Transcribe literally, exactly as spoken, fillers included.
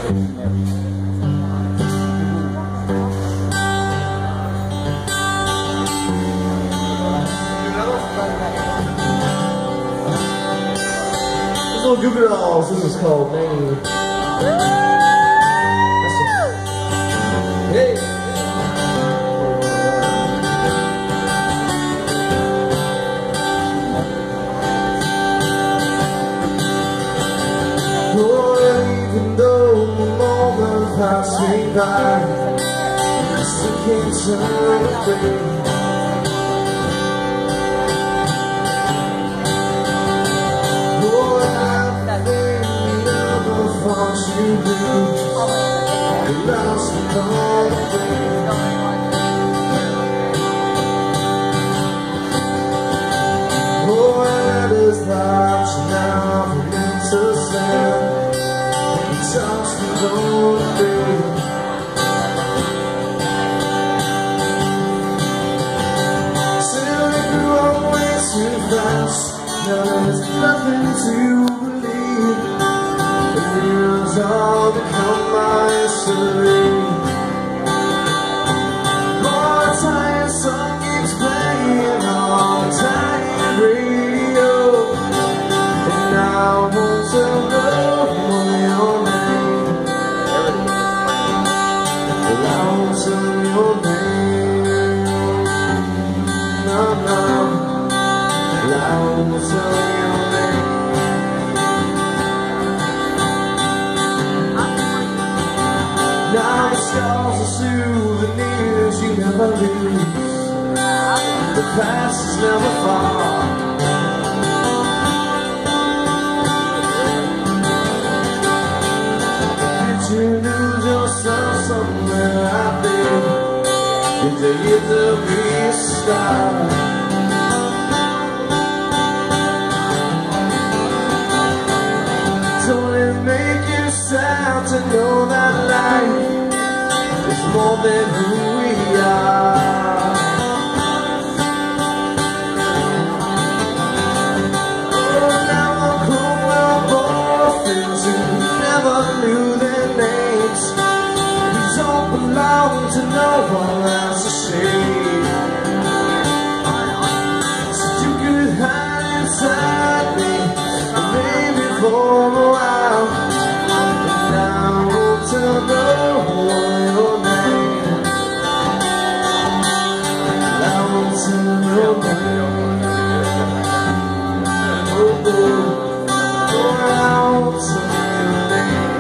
Little Goo Goo Dolls, this is called Name. Hey! Oh, even though the moment passed me by, I still can't turn away. You do, you lost it all away. Oh, and it is that you now begin to stand. You touch me lonely. Still you grew up way too fast. Now there's nothing to believe. It's all become my history. More tired song keeps playing on the tiny radio, and I want to know your name. Well, I want to know your name. No, no. Well, I want to know your name. Now the scars are souvenirs you never lose. The past is never far. Did you lose yourself somewhere out there? Did you get to be a star? Don't it make you sad to know that life is more than who we are? Oh, now I'm cool with orphans who never knew their names. We don't belong to no one, that's a shame. So you could hide inside me, maybe for a while. And I want to know your name. I want to know your name. Oh, oh, oh, I want to know your name.